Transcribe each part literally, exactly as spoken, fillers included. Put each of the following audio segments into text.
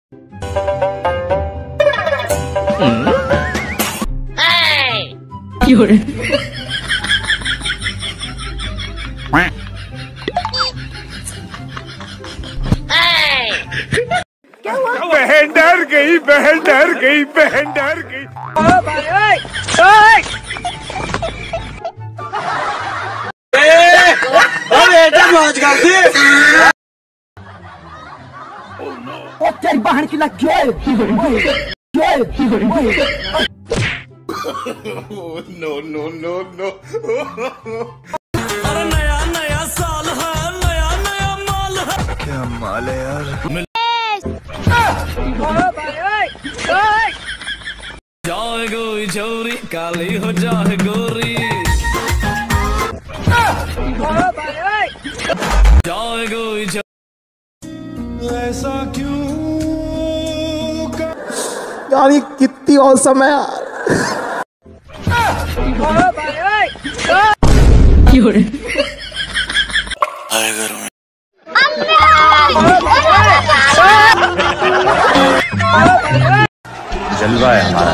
有人。 बहन डर गई, बहन डर गई, बहन डर गई। तेरी बहन की लग गया। No no no no. अरे नया नया साल है, नया नया माल है। क्या माल है यार। जाए गोई चोरी काली हो जाए गोरी। जाए गोई ऐसा क्यों यार ये कितनी औसम है यार। आए घर में जलवा है हमारा।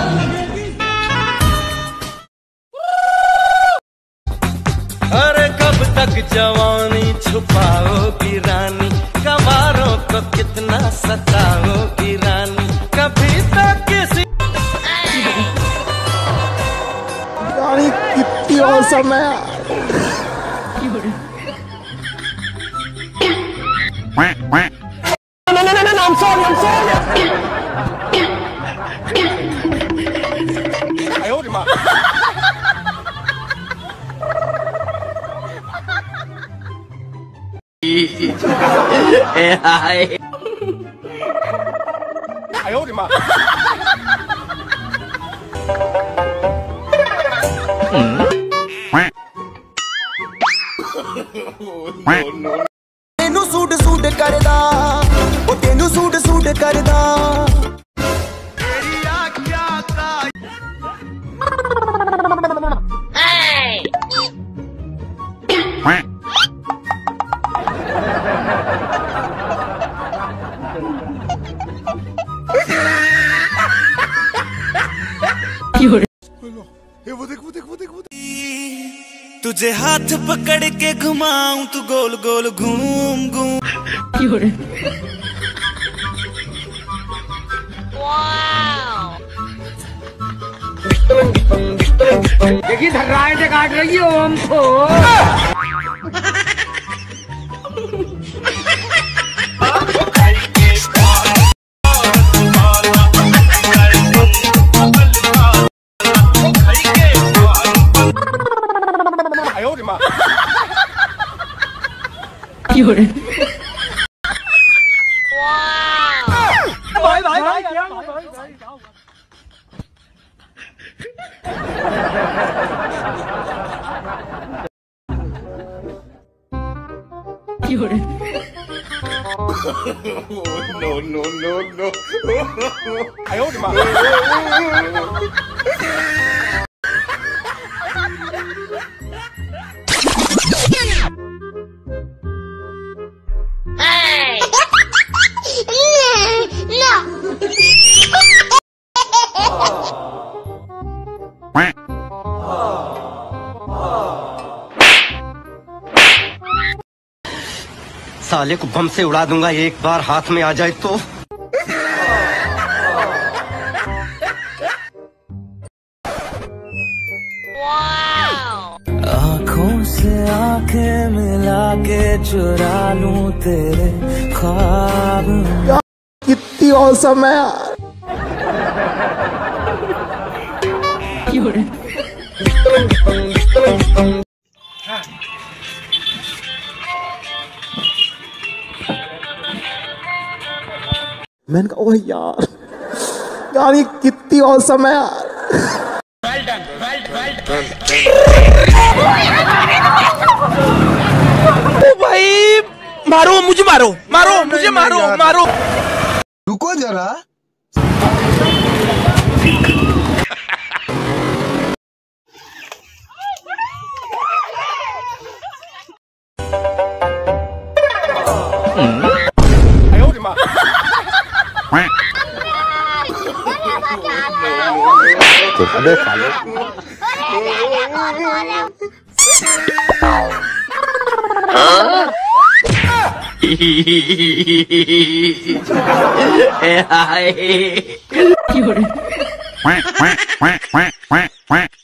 अरे कब तक जवानी छुपाओगी रानी, कमारों को कितना सताओगी रानी, कभी तक किसी यार ये कितनी औसम है यार। No, no, no, no, no, I'm sorry, I'm sorry. I owed him up. I owed him up. No, no. तेनू सूट सूट करदा, ओ तेनू सूट सूट करदा। वो देख वो देख वो देख वो देख। तुझे हाथ पकड़ के घुमाऊं तू गोल गोल घूम घूम। देखिए धर्राएं से काट रही हो हमको। भाई भाई भाई क्या No no no no. I owed him up. साले को बम से उड़ा दूंगा एक बार हाथ में आ जाए तो। आँखों से आंखें मिला के चुरा लूं तेरे ख्वाब। कितनी औसम है यार। मैंने कहा ओह यार यार ये कितनी औसम है यार। ओ भाई मारो मुझे, मारो मारो मुझे, मारो मारो। रुको जरा। I owed him up. कुत्ते अबे साले quack quack quack quack quack quack